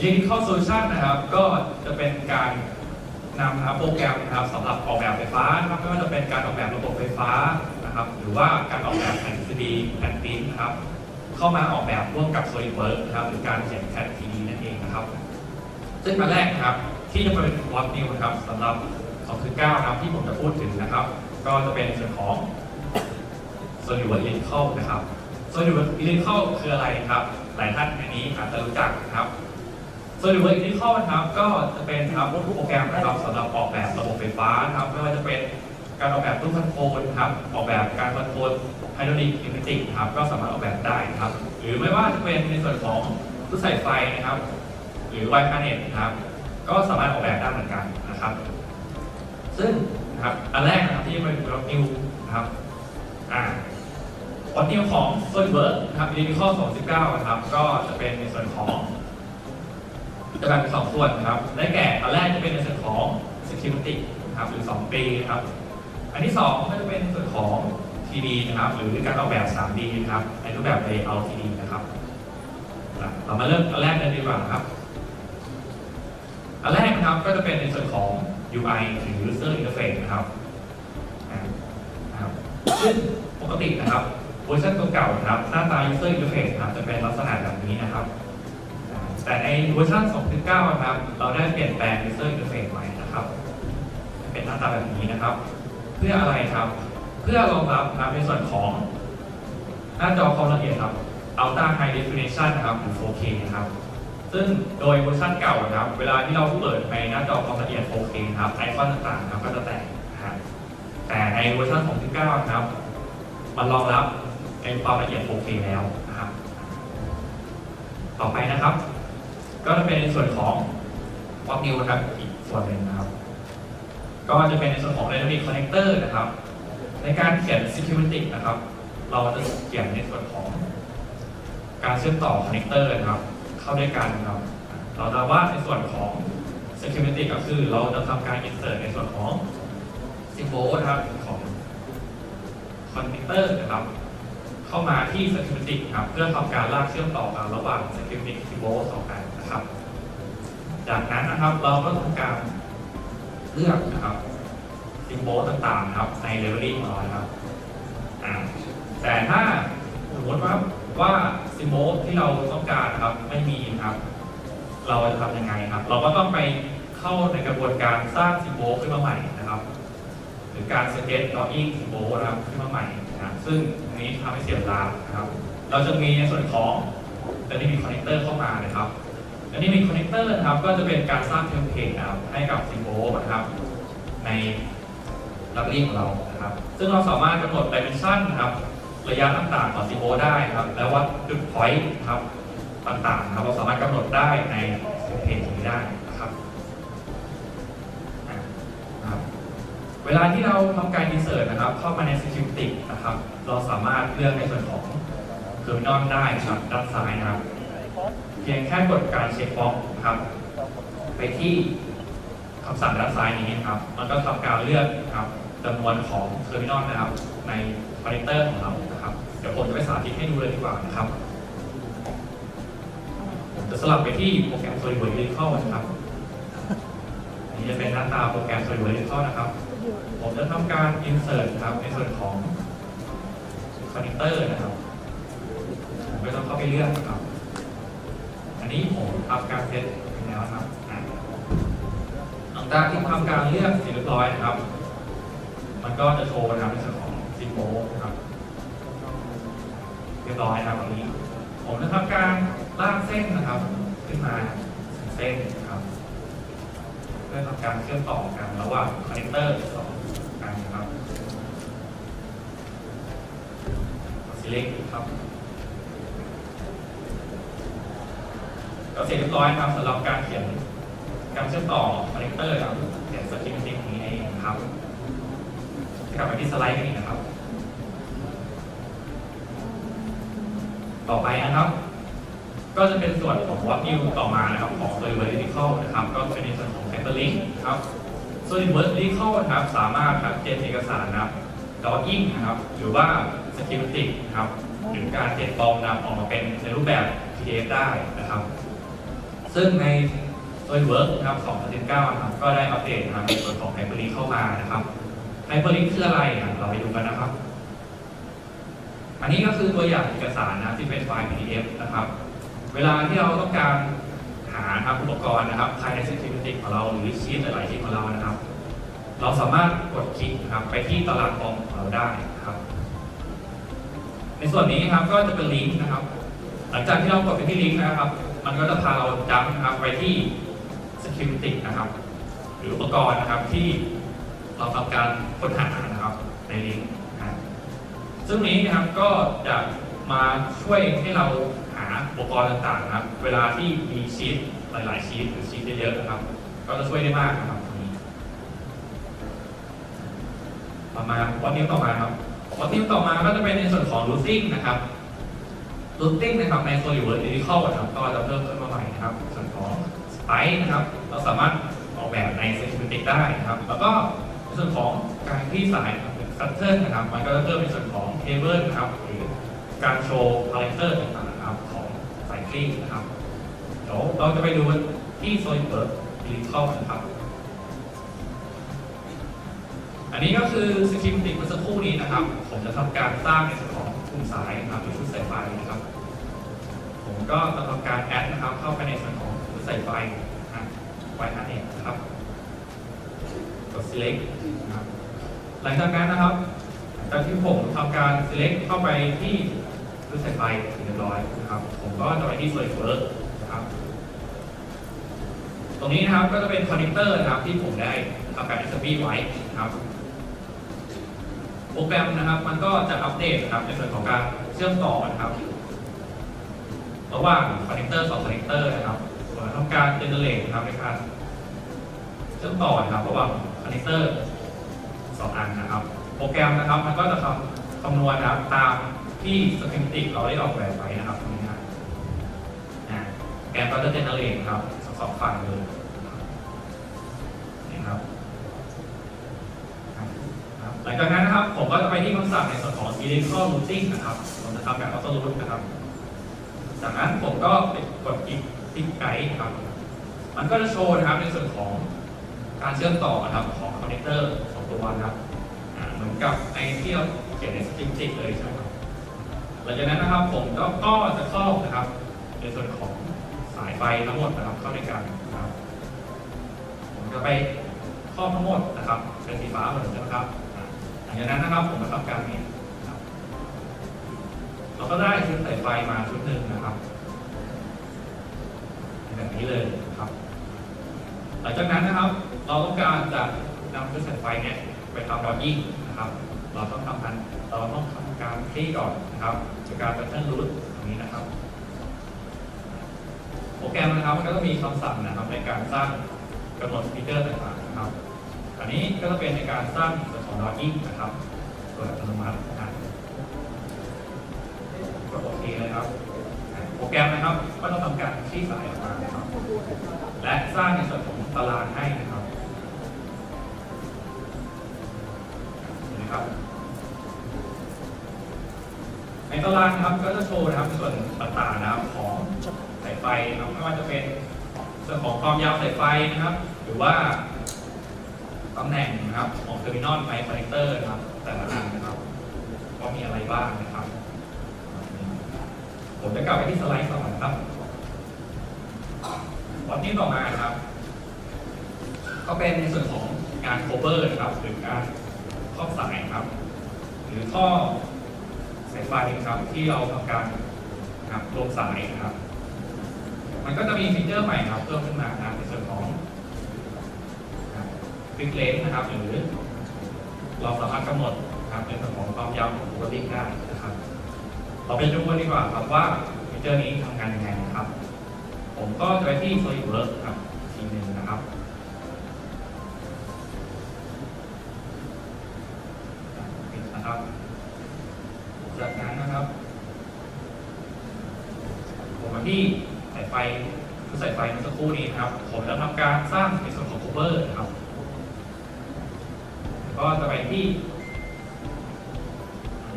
Critical Solution นะครับก็จะเป็นการนำโปรแกรมนะครับสำหรับออกแบบไฟฟ้านะครับไม่ว่าจะเป็นการออกแบบระบบไฟฟ้านะครับหรือว่าการออกแบบแผ่น 3D แผ่นพิมพ์นะครับเข้ามาออกแบบร่วมกับ SolidWorks นะครับหรือการเขียนแผ่น 3D นั่นเองนะครับซึ่งอันแรกนะครับที่จะเป็นวอร์ดนิวนะครับสำหรับ 2.9 นะครับที่ผมจะพูดถึงนะครับก็จะเป็นส่วนของ SolidWorks Electrical นะครับ SolidWorks Electrical คืออะไรครับหลายท่านในนี้อาจจะรู้จักนะครับ SolidWorks Electrical นะครับก็จะเป็นโปรแกรมนะครับสำหรับออกแบบระบบไฟฟ้านะครับไม่ว่าจะเป็นการออกแบบตู้คอนโทรลนะครับออกแบบการคอนโทรลไฮดรอลิกนิวเมติกนะครับก็สามารถออกแบบได้นะครับหรือไม่ว่าจะเป็นในส่วนของตู้ใส่ไฟนะครับหรือไวพาเน็ตนะครับก็สามารถออกแบบได้เหมือนกันนะครับซึ่งนะครับอันแรกนะครับที่เป็นวอร์ดนิวนะครับวอร์ดนิวของ SolidWorks นะครับ Electrical 2.9 นะครับก็จะเป็นในส่วนของจะแบ่งเป็น2ส่วนนะครับได้แก่อันแรกจะเป็นในส่วนของ Security นะครับหรือ2 ปีนะครับอันที่2ก็จะเป็นส่วนของ 3D นะครับหรือการออกแบบ 3D นะครับในรูปแบบ Layout 3D นะครับเรามาเริ่มอันแรกกันดีกว่าครับอันแรกนะครับก็จะเป็นในส่วนของ UI หรือ User Interface นะครับซึ่งปกตินะครับเวอร์ชันเก่าๆนะครับหน้าตา User Interface นะครับจะเป็นลักษณะแบบนี้นะครับแต่ในเวอร์ชัน 2.9 นะครับเราได้เปลี่ยนแปลง User Interface ใหม่นะครับเป็นหน้าตาแบบนี้นะครับเพื่ออะไรครับเพื่อรองรับในส่วนของหน้าจอความละเอียดครับ Ultra High Definition นะครับหรือ 4K นะครับซึ่งโดยเวอร์ชันเก่านะครับเวลาที่เราเปิดในหน้าจอความละเอียด 4K นะครับไอคอนต่างๆนะครับก็จะแตกนะครับแต่ในเวอร์ชัน 2.9 นะครับมันรองรับในความละเอียด 4K แล้วนะครับต่อไปนะครับก็จะเป็นในส่วนของวอร์ดนิวนะครับอีกส่วนหนึ่งนะครับก็จะเป็นในส่วนของ Dynamic Connector นะครับในการเขียน Security นะครับเราจะเขียนในส่วนของการเชื่อมต่อ Connector นะครับเข้าด้วยกันนะครับเราจะว่าในส่วนของ Security ก็คือเราจะทำการ insert ในส่วนของ symbol นะครับของ Connector นะครับเข้ามาที่ Security ครับเพื่อทำการลากเชื่อมต่อกันระหว่าง Security symbol สองอันนะครับจากนั้นนะครับเราก็ทำการเลือกนะครับซิมโบลต่างๆนะครับในเลเวลลิ่งของเราครับแต่ถ้าสมมติว่าซิมโบลที่เราต้องการนะครับไม่มีนะครับเราจะทำยังไงครับเราก็ต้องไปเข้าในกระบวนการสร้างซิมโบลขึ้นมาใหม่นะครับหรือการสเก็ตดรออิ่งซิมโบลนะครับขึ้นมาใหม่นะครับซึ่งอันนี้ทำให้เสียเวลานะครับเราจะมีในส่วนของDynamic Connectorเข้ามานะครับDynamic Connector นะครับก็จะเป็นการสร้างเทมเพลตนะครับให้กับซิมโบลนะครับในลักษณะของเรานะครับซึ่งเราสามารถกำหนด dimension นะครับระยะต่างๆของซิมโบลได้ครับและวัดจุด point ครับต่างๆครับเราสามารถกำหนดได้ในเทมเพลตนี้ได้นะครับเวลาที่เราทำการ insert นะครับเข้ามาใน security นะครับเราสามารถเลือกในส่วนของ terminal ได้ครับด้านซ้ายนะครับเพียงแค่กดการเช็คบ็อกซ์นะครับไปที่คำสั่งด้านซ้ายนี้นะครับมันก็ทำการเลือกนะครับจำนวนของเทอร์มินอลนะครับในคอนเนคเตอร์ของเรานะครับเดี๋ยวผมจะไปสาธิตให้ดูเลยดีกว่านะครับผมจะสลับไปที่โปรแกรม SolidWorks Electrical นะครับนี่จะเป็นหน้าตาโปรแกรม SolidWorks Electrical นะครับผมจะทำการ insert นะครับในส่วนของคอนเนคเตอร์นะครับผมก็ต้องเข้าไปเลือกนะครับอันนี้ผมทำการเซตไปแล้วครับหลังจากที่ทำการเลือกเสร็จเรียบร้อยนะครับมันก็จะโชว์นะครับในส่วนของซิมโบลนะครับเรียบร้อยนะครับตรงนี้ผมจะทำการลากเส้นนะครับขึ้นมาเส้นนะครับเพื่อทำการเชื่อมต่อกันระหว่างคอนเนคเตอร์สองอันนะครับselect ครับก็เสร็จเรียบร้อยครับสำหรับการเขียนการเชื่อมต่อคอนเนคเตอร์ครับเขียนสคริปต์นี้เองครับกลับไปที่สไลด์กันอีกนะครับต่อไปนะครับก็จะเป็นส่วนของวอร์ดนิวต่อมานะครับของ SolidWorks Electrical นะครับก็เป็นในส่วนของ Factoring ครับ SolidWorks Electrical นะครับสามารถเขียนเอกสารนะครับ Drawing นะครับหรือว่า Schematic นะครับหรือการเขียนฟอร์มนำออกมาเป็นในรูปแบบ PDF ได้นะครับซึ่งใน SolidWorks นะครับ2019นะครับก็ได้อัปเดตนะครับในส่วนของ Hyperlink เข้ามานะครับ Hyperlink คืออะไรเราไปดูกันนะครับ อันนี้ก็คือตัวอย่างเอกสารนะที่เป็นไฟล์ PDF นะครับเวลาที่เราต้องการหาครับอุปกรณ์นะครับภายใน Schematic ของเราหรือชีทหลายๆชีทของเรานะครับเราสามารถกดคลิกนะครับไปที่ตารางกองของเราได้นะครับในส่วนนี้ครับก็จะเป็นลิงก์นะครับหลังจากที่เรากดไปที่ลิงก์นะครับมันก็จะพาเราจับนะครับไปที่ Schematic นะครับหรืออุปกรณ์นะครับที่เราทำการค้นหานะครับในลิงก์ซึ่งนี้นะครับก็จะมาช่วยให้เราหาอุปกรณ์ต่างๆนะครับเวลาที่มีชีทหลายๆชีทหรือชีทเยอะๆนะครับก็จะช่วยได้มากนะครับตรงนี้ต่อมาวัดนิ้วต่อมาครับวัดนิ้วต่อมาก็จะเป็นในส่วนของ routing นะครับ routing นะครับใน SolidWorks Editor นะครับก็จะเพิ่มขึ้นมาใหม่นะครับส่วนของ Spline นะครับเราสามารถออกแบบใน Schematic ได้นะครับแล้วก็ในส่วนของการที่สายคัตเตอร์นะครับมันก็จะเพิ่มในส่วนของเคเบิลนะครับหรือการโชว์พารามิเตอร์ต่างๆนะครับของสายคลิกนะครับเดี๋ยวเราจะไปดูที่ SolidWorks Editor นะครับอันนี้ก็คือสคริปต์เมื่อสักครู่นี้นะครับผมจะทำการสร้างในส่วนของกลุ่มสายนะครับหรือชุดสายไฟนะครับผมก็จะทำการแอดนะครับเข้าไปในส่วนของชุดสายไฟไฟนั่นเองนะครับกด select นะครับหลังจากนั้นนะครับจากที่ผมทำการ select เข้าไปที่ชุดสายไฟเรียบร้อยนะครับผมก็จะไปที่ SolidWorks นะครับตรงนี้นะครับก็จะเป็นคอนเนคเตอร์นะครับที่ผมได้ทำการ assembly ไว้นะครับโปรแกรมนะครับมันก็จะอัปเดตนะครับในส่วนของการเชื่อมต่อนะครับระหว่างคอนเนคเตอร์2คอนเนคเตอร์นะครับทำการ generate นะครับในการเชื่อมต่อนะครับระหว่างคอนเนคเตอร์2อันนะครับโปรแกรมนะครับมันก็จะคำนวณนะครับตามที่ Schematic เราได้ออกแบบไว้นะครับตรงนี้นะแกนก็จะ generate ครับ2ฝั่งเลยนี่ครับหลังจากนั้นนะครับผมก็จะไปที่คำสั่งในส่วนของ electrical routing นะครับผมจะทำแบบ auto route นะครับจากนั้นผมก็ไปกดคลิกไกด์ครับมันก็จะโชว์นะครับในส่วนของการเชื่อมต่อนะครับของคอนเนคเตอร์2ตัวนะครับเหมือนกับไอ้ที่เราเขียนในสคริปต์เลยใช่ไหมครับหลังจากนั้นนะครับผมก็จะครอบนะครับในส่วนของสายไฟทั้งหมดนะครับเข้าด้วยกันนะครับผมจะไปครอบทั้งหมดนะครับเป็นสีฟ้าเหมือนกันนะครับหลังจากนั้นนะครับผมจะทำการนี้เราก็ได้ชุดสายไฟมาชุดหนึ่งนะครับแบบนี้เลยครับหลังจากนั้นนะครับเราต้องการจะนำชุดสายไฟเนี่ยไปทำดอทยิ่งนะครับเราต้องทำการคลี่ก่อนนะครับจากการเป็นขั้นรูทตรงนี้นะครับโปรแกรมนะครับมันก็จะมีคำสั่งนะครับในการสร้างกำหนดสปีกเกอร์ต่างๆนะครับอันนี้ก็จะเป็นในการสร้างส่วนของดอทยิ่งนะครับโดยอัตโนมัตินะครับกดโอเคเลยครับโปรแกรมนะครับก็ต้องทำการคลี่สายออกมานะครับและสร้างในส่วนของตารางให้นะครับในตารางนะครับก็จะโชว์นะครับส่วนต่างๆนะครับของสายไฟนะครับไม่ว่าจะเป็นส่วนของความยาวสายไฟนะครับหรือว่าตำแหน่งนะครับของเทอร์มินอลไฟคอนเนคเตอร์นะครับแต่ละอันนะครับก็มีอะไรบ้างนะครับผมจะกลับไปที่สไลด์ต่อครับวันนี้ต่อมาครับก็เป็นในส่วนของการโคเวอร์นะครับหรือการครอบสายครับหรือท่อสายไฟครับที่เราทำการนะครับรวมสายนะครับมันก็จะมีฟีเจอร์ใหม่ครับเพิ่มขึ้นมานะครับในส่วนของฟิกเลนส์นะครับหรือเราสามารถกำหนดนะครับในส่วนของความยาวของตัวลิงก์ได้นะครับเราไปดูกันดีกว่าครับว่าฟีเจอร์นี้ทำงานยังไงนะครับผมก็จะไปที่ SolidWorks ครับทีหนึ่งนะครับจากนั้นนะครับผมมาที่สายไฟชุดสายไฟเมื่อสักครู่นี้นะครับผมจะทำการสร้างในส่วนของ cover นะครับก็จะไปที่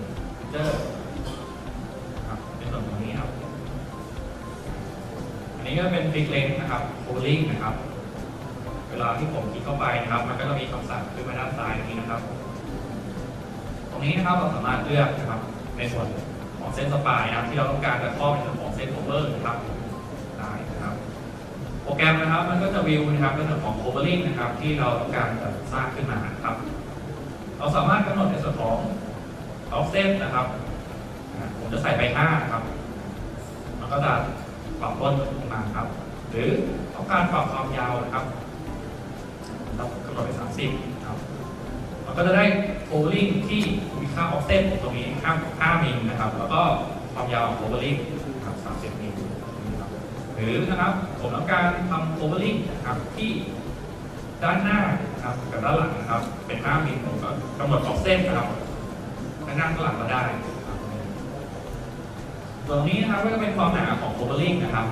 feature ครับในส่วนของนี้ครับอันนี้นี้ก็เป็น Fix Length นะครับ Covering นะครับเวลาที่ผมคลิกเข้าไปนะครับมันก็จะมีคำสั่งขึ้นมาด้านซ้ายนี้นะครับตรงนี้นะครับเราสามารถเลือกนะครับในส่วนของเส้นสปายนะครับที่เราต้องการจะครอบในส่วนของเส้นโคเวอร์นะครับได้นะครับโปรแกรมนะครับมันก็จะวิวนะครับในส่วนของ Covering นะครับที่เราต้องการจะสร้างขึ้นมาครับเราสามารถกำหนดในส่วนของ Offset นะครับผมจะใส่ไป5ครับมันก็จะปรับต้นลงมาครับหรือต้องการปรับความยาวนะครับเรากำหนดไป30ครับมันก็จะได้ Covering ที่มีค่า Offset ตรงนี้5มิลนะครับแล้วก็ความยาวของ Covering ครับ30มิลหรือนะครับผมต้องการทำ Covering นะครับที่ด้านหน้านะครับกับด้านหลังนะครับเป็น5มิลผมก็กำหนด Offset นะครับด้านหน้าข้างหลังก็ได้ตรงนี้นะครับก็จะเป็นความหนาของ Covering นะครับ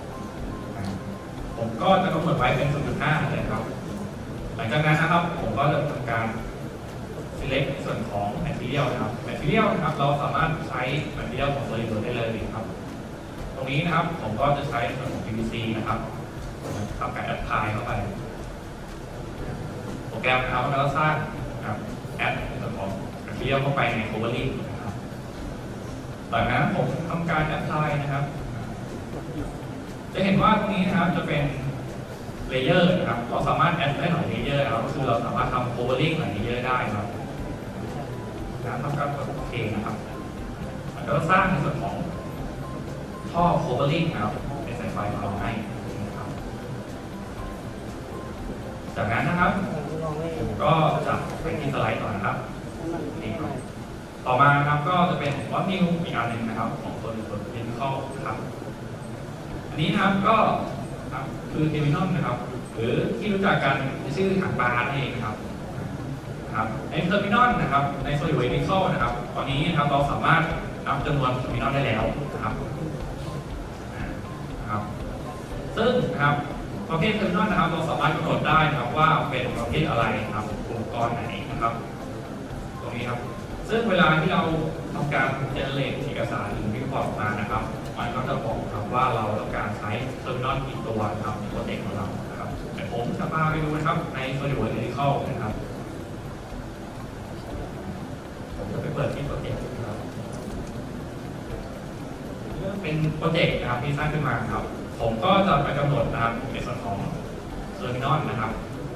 ผมก็จะกำหนดไว้เป็น 0.5 เลยครับหลังจากนั้นนะครับผมก็จะทำการ select ส่วนของ material นะครับ material นะครับเราสามารถใช้ material ของ SolidWorks ได้เลยครับตรงนี้นะครับผมก็จะใช้ส่วนของ PVC นะครับทำการ apply เข้าไปโปรแกรมนะครับเราสร้างนะครับ add ส่วนของ material เข้าไปใน Covering นะครับหลังจากนั้นผมทำการ apply นะครับจะเห็นว่าตรงนี้นะครับจะเป็นเลเยอร์นะครับเราสามารถแอดได้หลายเลเยอร์ครับก็คือเราสามารถทำ Covering หลายเลเยอร์ได้ครับทำการกดโอเคนะครับมันก็สร้างในส่วนของท่อ Covering นะครับเป็นสายไฟของเราให้นะครับจากนั้นนะครับผมก็จะไปที่สไลด์ต่อนะครับนี่ครับต่อมานะครับก็จะเป็นวัดนิวอีกอันหนึ่งนะครับของตัวเทอร์มินอลครับอันนี้นะครับก็คือเทอร์มินอลนะครับหรือที่รู้จักกันในชื่อหางปลานั่นเองนะครับในเทอร์มินอลนะครับใน SolidWorks Medical นะครับตอนนี้นะครับเราสามารถนับจำนวนเทอร์มินอลได้แล้วนะครับซึ่งนะครับประเภทเทอร์มินอลนะครับเราสามารถกำหนดได้นะครับว่าเป็นประเภทอะไรนะครับอุปกรณ์ไหนนะครับตรงนี้ครับซึ่งเวลาที่เราทำการเจเนเรตเอกสารหรือรีพอร์ตมานะครับมันก็จะบอกครับว่าเราต้องการใช้เทอร์มินอลกี่ตัวนะครับในโปรเจกต์ของเรานะครับแต่ผมจะพาไปดูนะครับใน SolidWorks Medical นะครับผมจะไปเปิดที่โปรเจกต์นะครับเป็นโปรเจกต์นะครับที่สร้างขึ้นมาครับผมก็จะไปกำหนดนะครับในส่วนของเทอร์มินอลนะครับ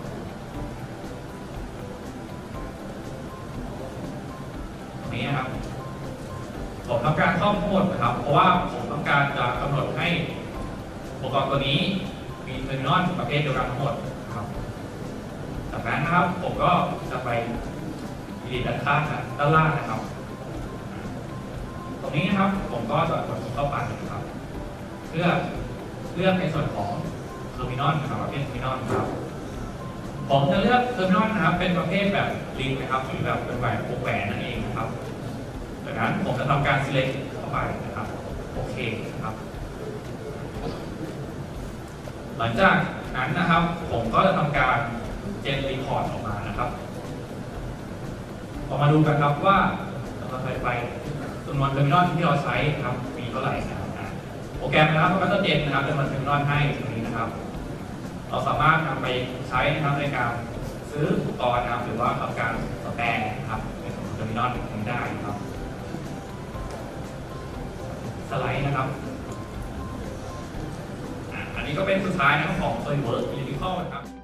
นี้นะครับผมต้องการข้อมูลนะครับเพราะว่าผมต้องการจะกำหนดให้อุปกรณ์ตัวนี้มีเทอร์มินอลประเภทเดียวกันทั้งหมดครับจากนั้นนะครับผมก็จะไปดีด้านข้างด้านล่างนะครับตรงนี้นะครับผมก็จะกดเข้าไปนะครับเพื่อเลือกในส่วนของเทอร์มินอลนะครับประเภทเทอร์มินอลครับผมจะเลือกเทอร์มินอลนะครับเป็นประเภทแบบลิงนะครับหรือแบบเป็นแบบวงแหวนนั่นเองนะครับจากนั้นผมจะทำการ select เข้าไปนะครับโอเคนะครับหลังจากนั้นนะครับผมก็จะทำการ gen report ออกมานะครับมาดูกันครับว่าเราใช้ไฟจำนวนเทอร์มินอลที่เราใช้นะครับมีเท่าไหร่นะครับโปรแกรมนะครับมันก็จะเจนนะครับจำนวนเทอร์มินอลให้ตรงนี้นะครับเราสามารถนำไปใช้นะครับในการซื้ออุปกรณ์นะครับหรือว่าทำการสแปร์นะครับในส่วนของเทอร์มินอลนี้ได้ครับสไลด์นะครับอันนี้ก็เป็นสุดท้ายนะครับของ SolidWorks Medical นะครับ